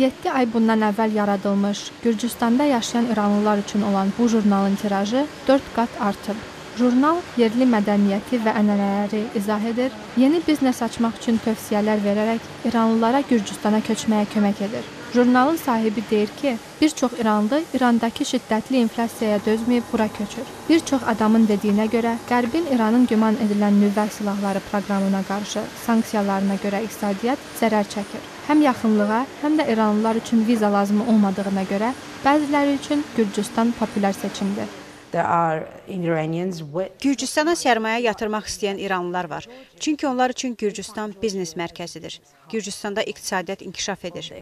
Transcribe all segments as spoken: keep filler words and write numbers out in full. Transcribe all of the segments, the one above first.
yeddi ay bundan əvvəl yaradılmış, Gürcüstanda yaşayan İranlılar üçün olan bu jurnalın tirajı dörd qat artıb. Jurnal yerli mədəniyyəti və ənənələri izah edir, yeni biznes açmaq üçün tövsiyələr verərək İranlılara Gürcüstana köçməyə kömək edir. Jurnalın sahibi deyir ki, bir çox İranlı İrandakı şiddətli inflasiyaya dözməyib bura köçür. Bir çox adamın dediyinə görə, Qərbin İranın güman edilən nüvə silahları proqramına qarşı sanksiyalarına görə iqtisadiyyat zərər çəkir. Həm yaxınlığa, həm də İranlılar üçün viza lazım olmadığına görə bəziləri üçün Gürcüstan populyar seçimdir. Gürcüstana sərmayə yatırmaq istəyən İranlılar var. Çünki onlar üçün Gürcüstan biznes mərkəzidir. Gürcüstanda iqtisadiyyat inkişaf edir.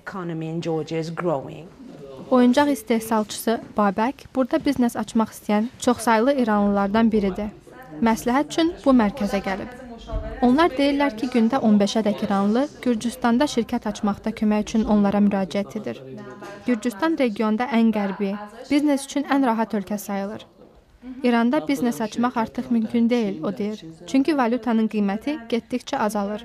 Oyuncaq istehsalçısı Babək burada biznes açmaq istəyən çoxsaylı İranlılardan biridir. Məsləhət üçün bu mərkəzə gəlib. Onlar deyirlər ki, gündə on beşədək İranlı Gürcüstanda şirkət açmaqda kömək üçün onlara müraciət edir. Gürcüstan regionda ən qərbi, biznes üçün ən rahat ölkə sayılır. İranda biznes açmaq artıq mümkün deyil, o deyir. Çünki valyutanın qiyməti getdikcə azalır.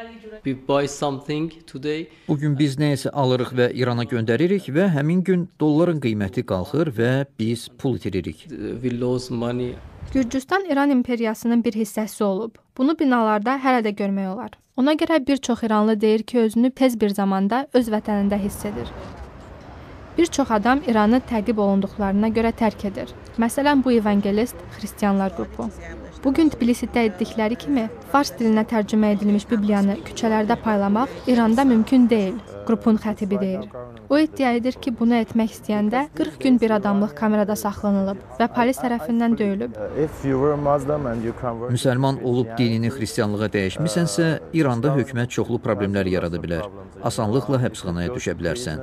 Bugün biz nəyisə alırıq və İrana göndəririk və həmin gün dolların qiyməti qalxır və biz pul itiririk. Gürcüstan İran imperiyasının bir hissəsi olub. Bunu binalarda hələ də görmək olar. Ona görə bir çox İranlı deyir ki, özünü tez bir zamanda öz vətənində hiss edir. Bir çox adam İranı təqib olunduqlarına görə tərk edir. Məsələn, bu evangelist xristianlar qrupu. Bugün Tbilisidə etdikləri kimi, fars dilinə tərcümə edilmiş Bibliyanı küçələrdə paylamaq İranda mümkün deyil, qrupun xətibi deyir. O iddia edir ki, bunu etmək istəyəndə qırx gün bir adamlıq kamerada saxlanılıb və polis tərəfindən döyülüb. Müsəlman olub dinini xristianlığa dəyişmisənsə, İranda hökumət çoxlu problemlər yarada bilər. Asanlıqla həbsxanaya düşə bilərsən.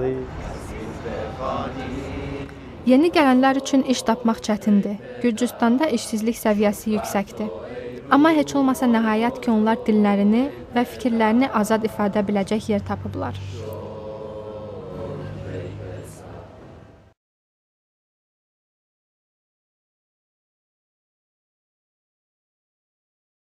Yeni gələnlər üçün iş tapmaq çətindir. Gürcüstanda işsizlik səviyyəsi yüksəkdir. Amma heç olmasa nəhayət ki, onlar dillərini və fikirlərini azad ifadə biləcək yer tapıblar.